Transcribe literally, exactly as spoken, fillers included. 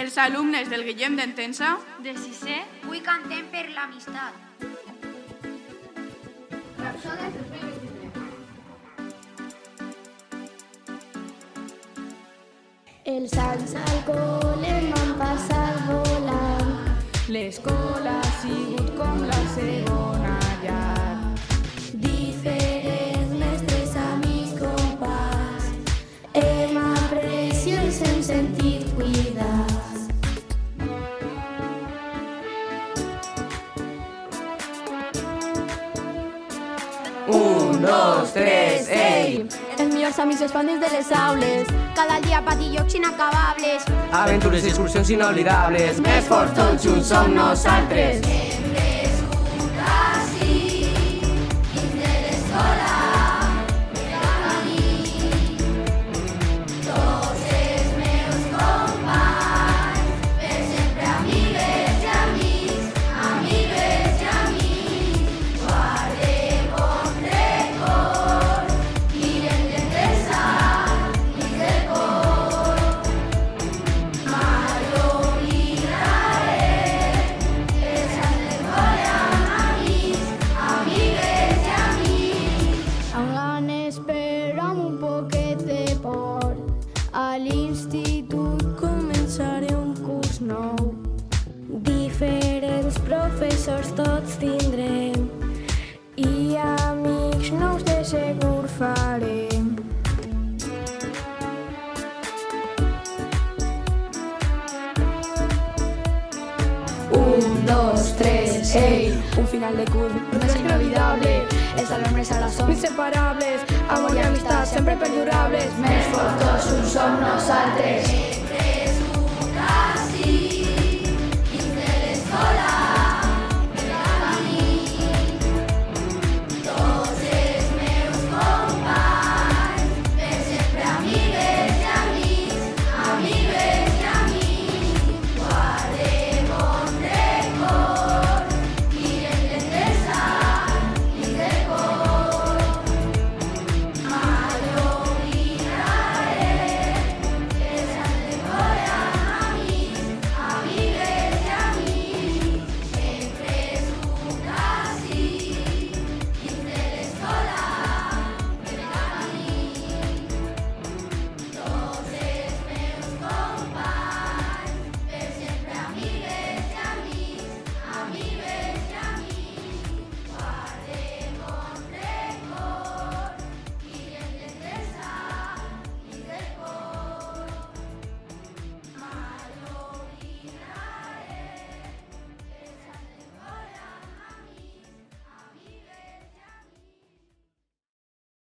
Els alumnes del Guillem d'Entença, de sisè, avui cantem per l'amistat. Els anys al col·le m'han passat volant. L'escola ha sigut com la segona llar. Diferents mestres, amics, companys, hem après i ens hem sentit cuidats. Un, dos, tres, ei! Els millors amics es fan des de les aules. Cada dia patir llocs inacabables. Aventures i excursions inolvidables. Més forts tots junts som nosaltres. A l'institut començaré un curs nou. Diferents professors tots tindrem i amics nous de segur farem. Un, dos, tres, ei! Un final de curs més inolvidable. Els alumnes ara som inseparables. Amor i amistat sempre perdurables. Més forts tots junts som nosaltres.